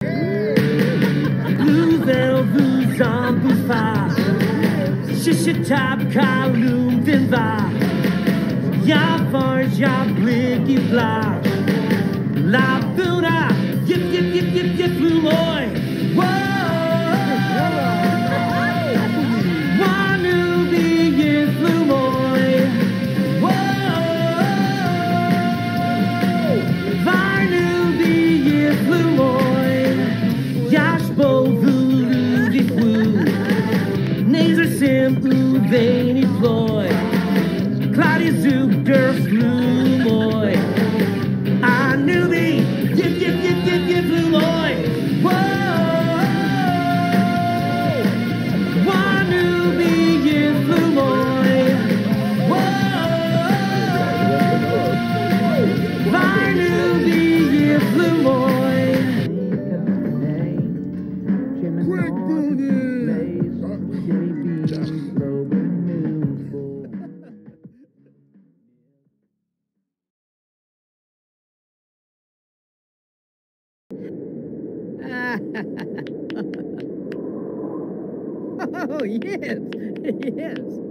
Velvet Zombiefar, Shishitab Kalum Dinva, Yavar Jabliki Bla, La Buna, Yip Lumoy, Wanubi Yip Lumoy, Varnubi Yip Lumoy, Yashbo Veni ploy, Claudia Zucker Flumoy, Anubi, Yip Flumoy, whoa, Wanubi Yip Flumoy, whoa, Varnubi Yip Flumoy. Oh, yes, yes.